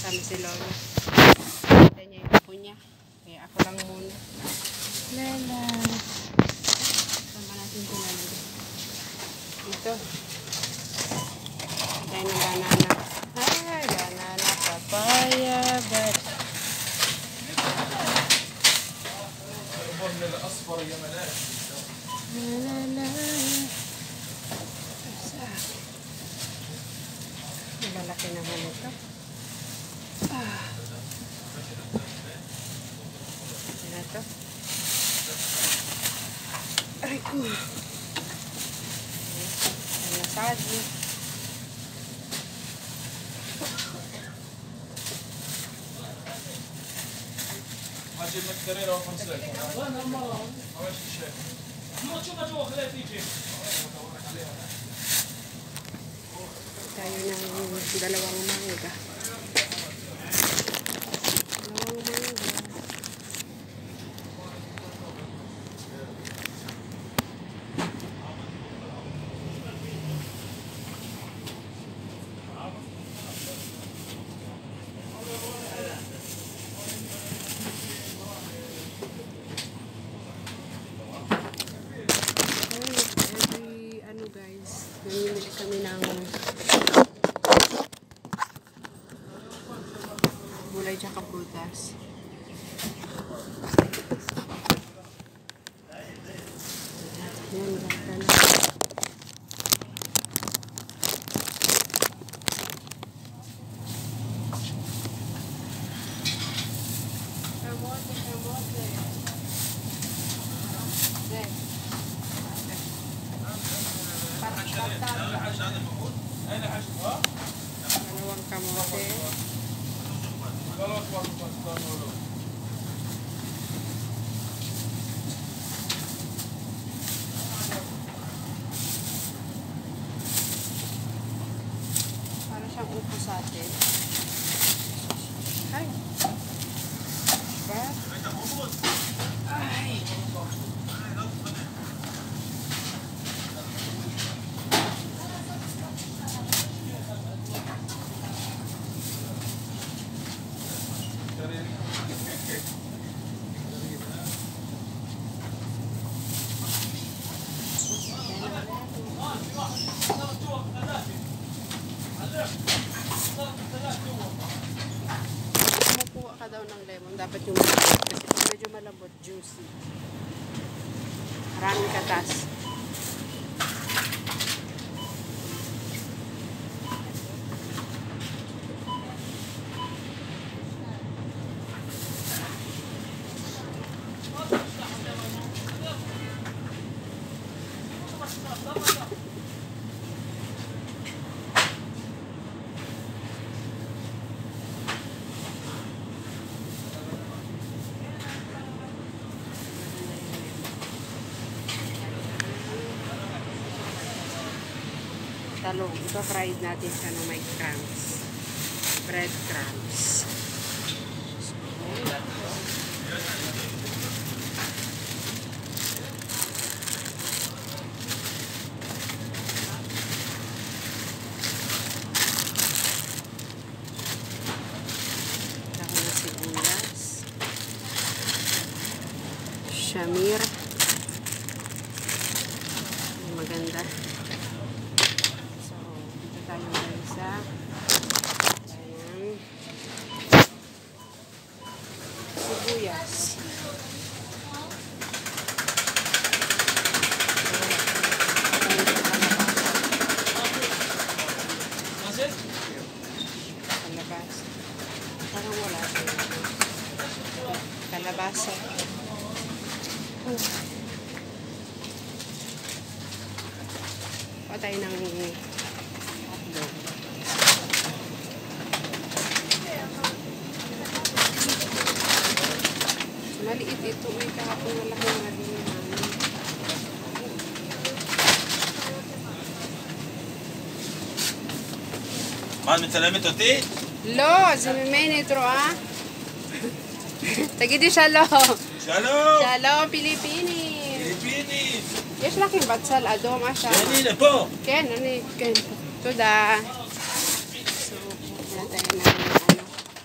kasama si Lola. Kita niya yung ako niya. Kaya ako lang muna. Lela. Sama natin ito na lang. Ito. Tayo ng banana. Ay, banana, papaya, but... La. Malalaki naman ito. Yan na ito. Aray ko. Yan na sagi. عجب الكرير او 5 لك وانا ما ايش الشيء شوفها جوا خليها تيجي tayo ng dalawang mangga. Namimili kami ng gulay tsaka prutas. Yan, gata na. Kamote. Dalawang kamote. Para siyang upo sa atin. Ay! Ay! Kumukuha ka daw ng lemon, dapat yung malambot kasi kung medyo malambot, juicy. Maraming katas. Talong. Ipa-fried natin siya ng may crumbs. Bread crumbs. Dako na sibuyas. Shamir. Maganda. Tayo guys sa sibuyas. Kalabasa. Parang wala siya. Kalabasa. Patay ng maliit ito ay kahapon wala kang nga din namin. ما متلمت اوتي לא, זה ממני, את רואה? תגידי שלום. שלום שלום, פיליפיני. פיליפיני יש לכם בצל אדום, מה שם? הנה פה כן, כן. תודה. So, natin na ano.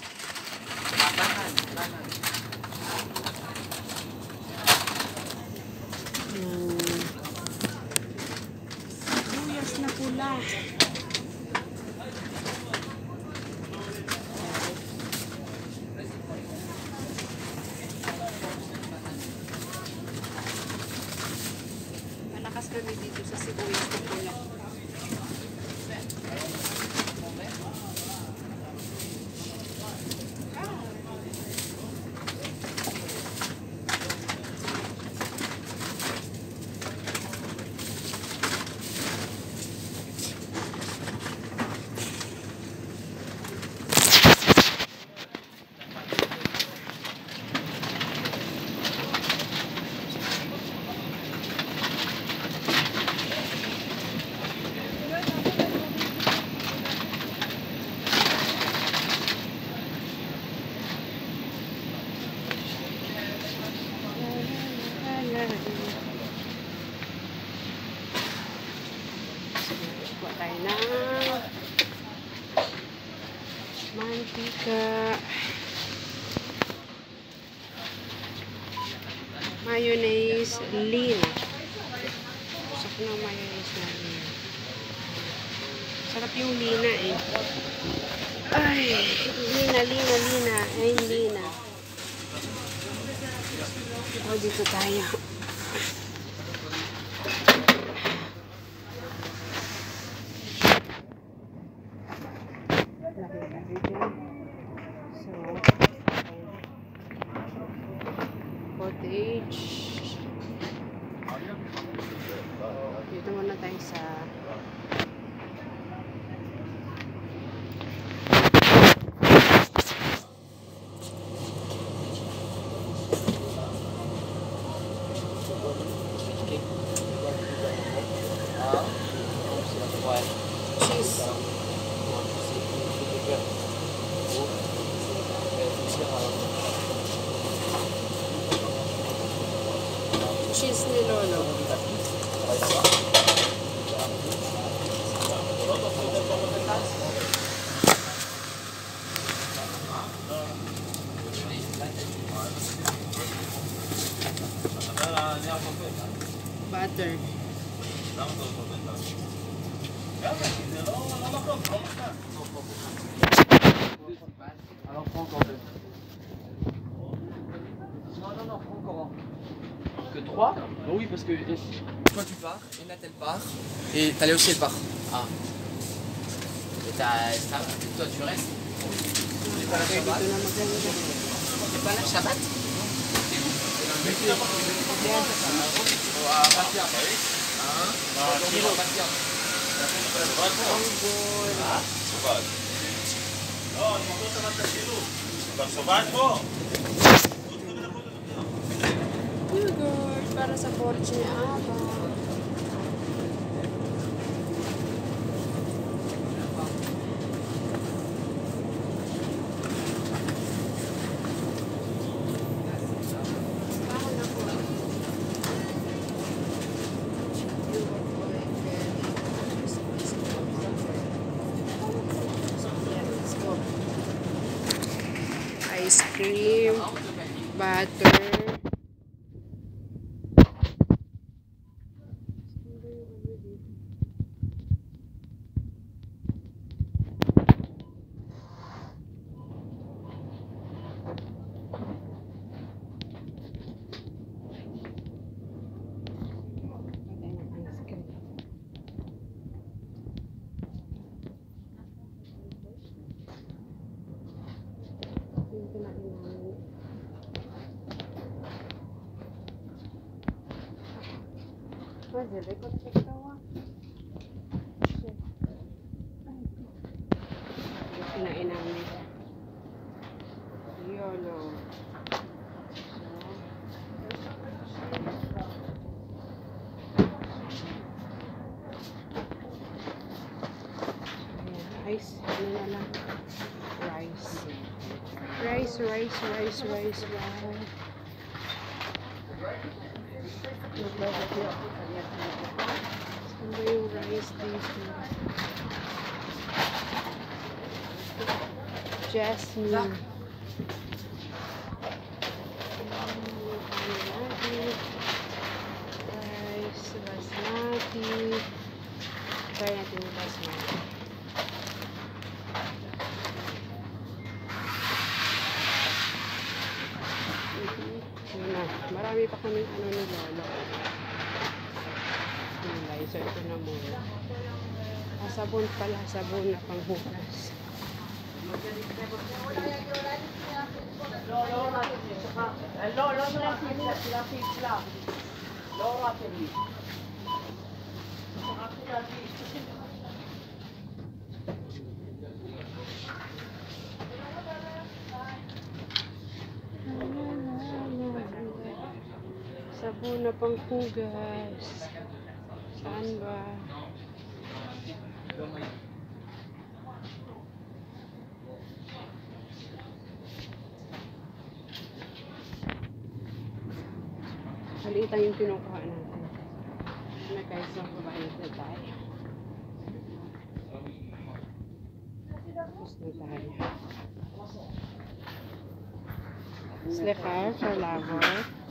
Malakas kami dito sa sibuyas na pula. Kuha tayo ng mantika, mayonnaise, lina. Gusto ko ng mayonnaise na lina. Sarap yung lina eh. Ay, lina. Ay, lina. O, dito tayo. Cottage. Dito muna tayo sa cheese. Cheese ni Lolo. Butter. Alors prends encore deux. Non, prends encore un. Que 3 ? Oui, parce que toi tu pars, et Nat elle part, et Thalia aussi elle part. Ah. Et toi tu restes ? T'es pas là Shabbat ? T'es pas là Shabbat ? T'es où ? T'es là à Batia. Kilo, Batia. Yogurt para sa porch ni Aba. Ice cream, butter. Kinain namin. Yolo. Rice. Ano na lang? Rice. Rice. Saan ba yung rice dito? Jasmine. Rice, basmati. Try natin yung basmati. Yun na. Marami pa kaming ano ni Lolo. So ito na muna. Sabon pala. Sabon na panghugas. Sabon na panghugas. Saan ba? Halitan yung kinukuha natin. Na guys, magbabayad na tayo. Tapos na tayo. Slicker for lover.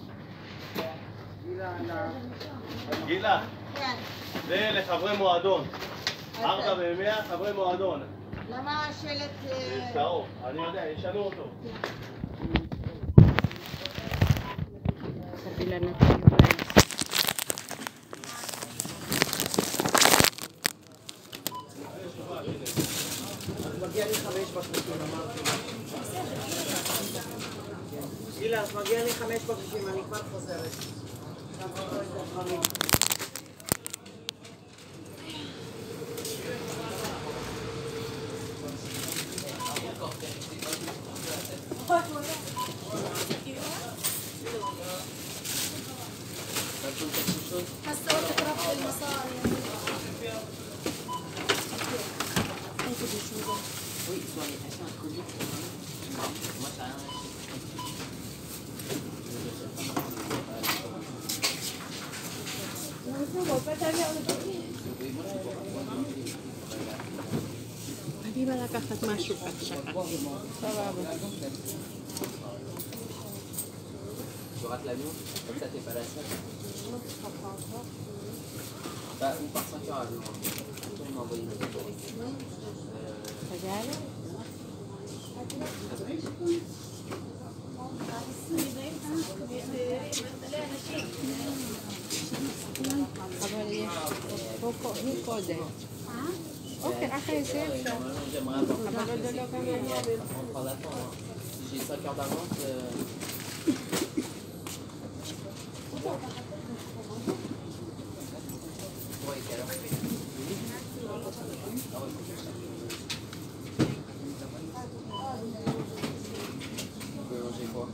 גילה, זה לחברי מועדון. 4 ו-100 חברי מועדון. למה השלט... צהוב, אני יודע, ישנו אותו. Sa pila na tayo guys. מגיע לי 5 בקבוקים, אמרתי. גילה, מגיע לי 5 בקבוקים, אני כבר חוזרת. هسه وقت رفع المصاري Oui, ils sont allés acheter un colis. Moi, ça a rien acheté. Hindi ba nakakot masukat siya ka? Sababa. Tu rates l'avion, comme ça t'es pas la seule. Bah, on part 5 heures à l'avion. On m'a envoyé une photo. Tagalog? Hikode. Okay, okay, safe siya. J'aimerais avoir Nabalodolo ka nga. on prend d'attente. Si j'ai 5 heures d'avance, ouais, quelle heure? On peut manger quoi?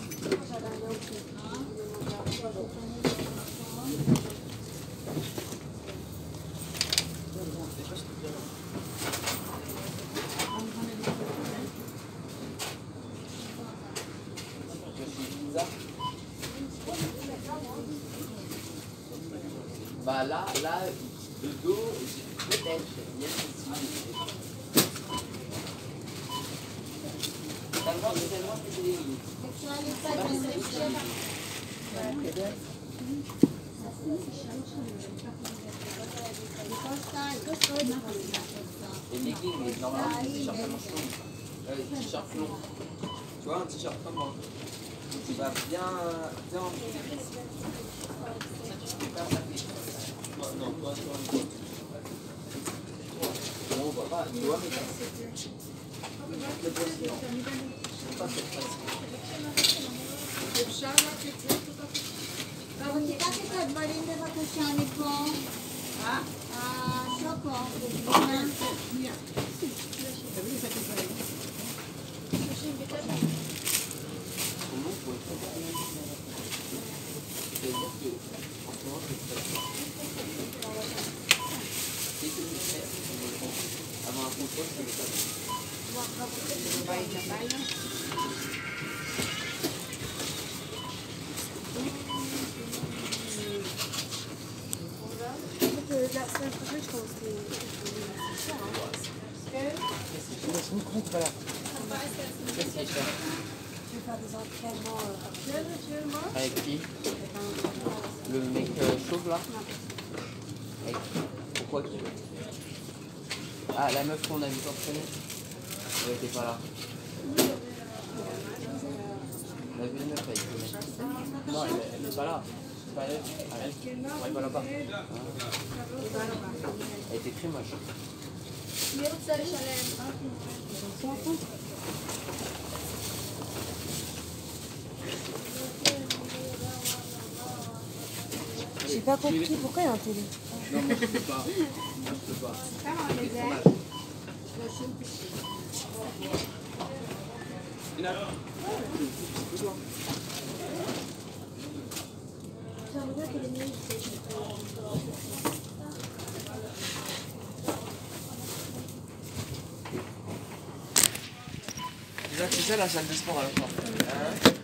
Bah là, de dos, peut-être, il y a tellement que c'est des lignes. Et les lignes, mais normalement, c'est des t-shirts tellement longs. Des t-shirts longs. Tu vois, un t-shirt comme moi. Tu vas bien en non, toi, on voit pas, tu vois, mais תיקח את הדברים בבקשה מפה. שוקו. avant un contrôle, c'est le cas. Bayad na tayo. Qu'est-ce qui est cher? Avec qui? Le mec chauve là? Avec qui? Pourquoi qui? Ah, la meuf qu'on a vue torse nu. Elle était pas là. On a vu une meuf avec le mec. Non, elle est pas là. C'est pas elle. Ah, elle. Ouais, elle est pas là-bas. Elle était très moche. J'ai pas compris pourquoi il y a un télé. Non, moi je peux pas. Moi je peux pas. C'est du fromage. C'est ça la salle de sport à la fin.